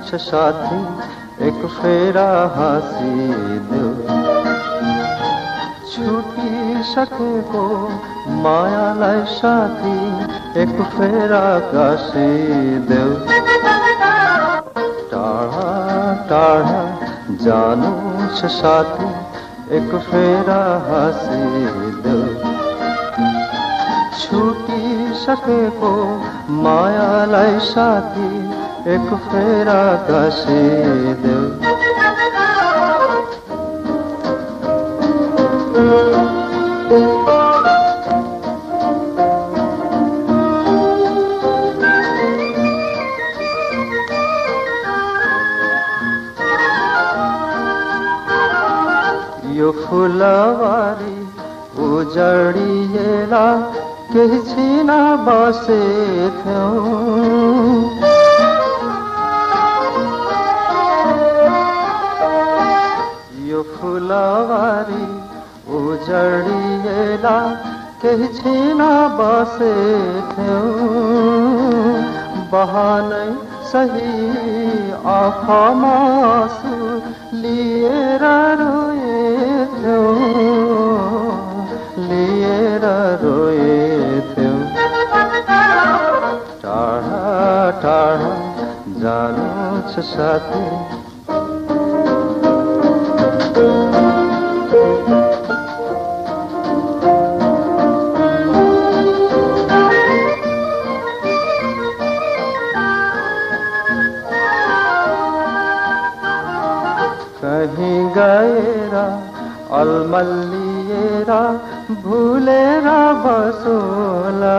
छ साथी एक फेरा हाँसिदेऊ छुटिसकेको मायालाई साथी एक फेरा गाँसिदेऊ टाढा टाढा जानु छ साथी एक फेरा हाँसिदेऊ छुटिसकेको मायालाई साथी एक फेरा गाँसिदेऊ यो फुलवारी उजडिएला केही छिन बसेथ्यौ यो फुलवारी उजडिएला केही छिन बसेथ्यौ बहानै सही आँखामा आँसु लिएर रोएथ्यौ टाढा टाढा जानु छ साथी कहीं गएर अलमल्लिएर भुलेर बसोला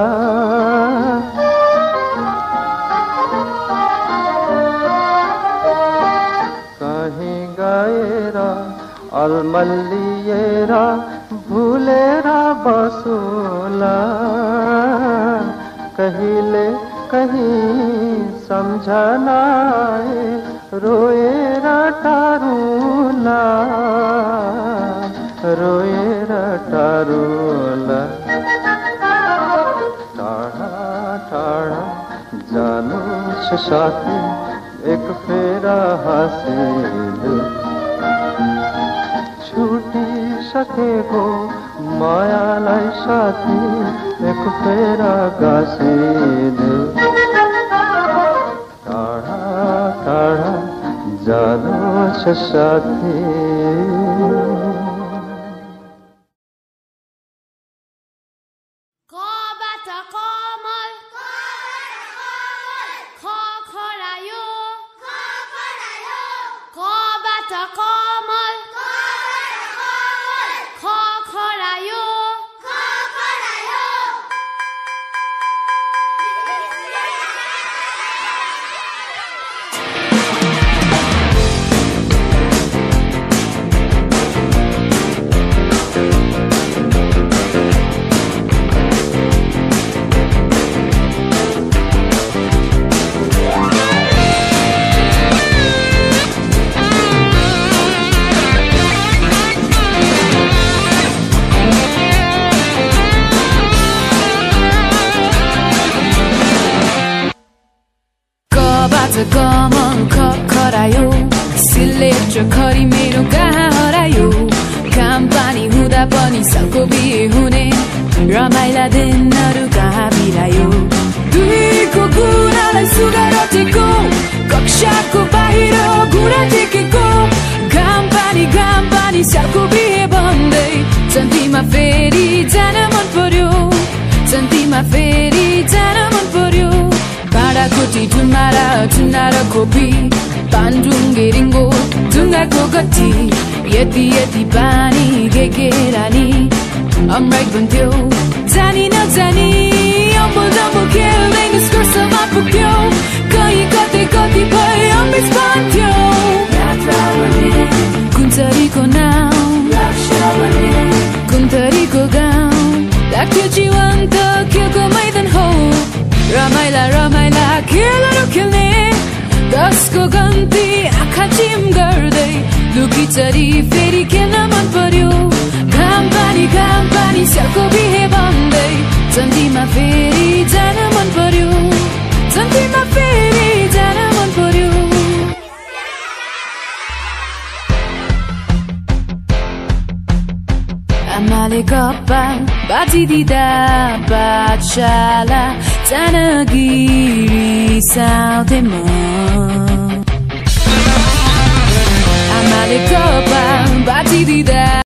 कहीं गएर अलमल्लिएर भुलेर बसोला कहिले कहीं सम्झनाए रोएर टारुला रोएर टारुला टाढा टाढा जानु छ साथी एक फेरा हाँसिदेऊ छुटिसकेको मायालाई साथी एक फेरा गाँसिदेऊ टाढा टाढा जानु छ साथी कमल खरायो सिलेट खरी मेरो कहाँ हरायो काम पानी हुँदा पनि सालको बिहे हुने रमाइला दिनहरू कहाँ बिरायो दुईको कुरालाई सुगा रटेको कक्षाको बाहिर घुँडा टेकेको घाम पानी सालको बिहे भन्दै चन्तीमा फेरि जान मन पर्यो चन्तीमा फेरि जान मन पर्यो भाँडाकुटी ठुन्ना र खोपी पाण्डुङ्गे रिङ्गो ढुङ्गाको गट्टी यति पानी के रानी अमराइट भन्थ्यो जानी नजानी अम्बुल डम्बुल खेल्दै निष्कर्षमा पुग्थ्यो कहीँ कतै भए अमृत भन्थ्यो कुन्तरीको नाम कुन्तरीको गाउँ लाग्थ्यो जीवन त खेलको मैदान हो रमाइला खेलहरू खेल्ने 10 को गन्ती आँखा चिम गर्दै लुकीचरी फेरि खेल्न मन पर्यो घाम पानी स्यालको बिहे भन्दै चन्तीमा फेरि जान मन पर्यो चन्तीमा फेरि जान मन पर्यो Amalekopang batidida bachala tanagiri sautemo Amalekopang batidida